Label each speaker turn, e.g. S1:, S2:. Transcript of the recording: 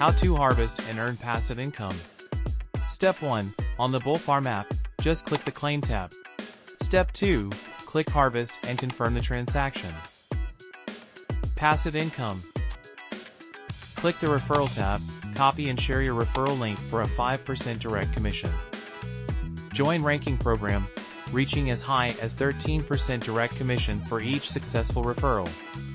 S1: How to harvest and earn passive income. Step 1. On the BullFarm app, just click the Claim tab. Step 2. Click Harvest and confirm the transaction. Passive income. Click the Referral tab, copy and share your referral link for a 5% direct commission. Join ranking program, reaching as high as 13% direct commission for each successful referral.